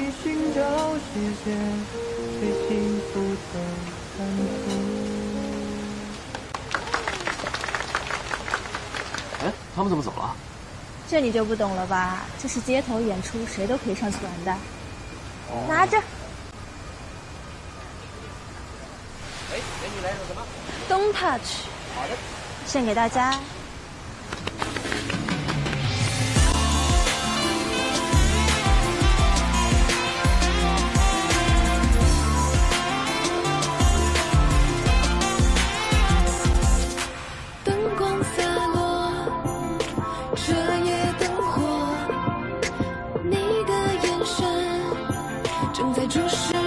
寻找实现最幸福的蓝图。 哎，他们怎么走了？ 这你就不懂了吧？这是街头演出，谁都可以上去玩的。拿着。 哎，美女来了什么 ？Don't touch。 好的。 献给大家。 灯光洒落，彻夜灯火，你的眼神正在注视。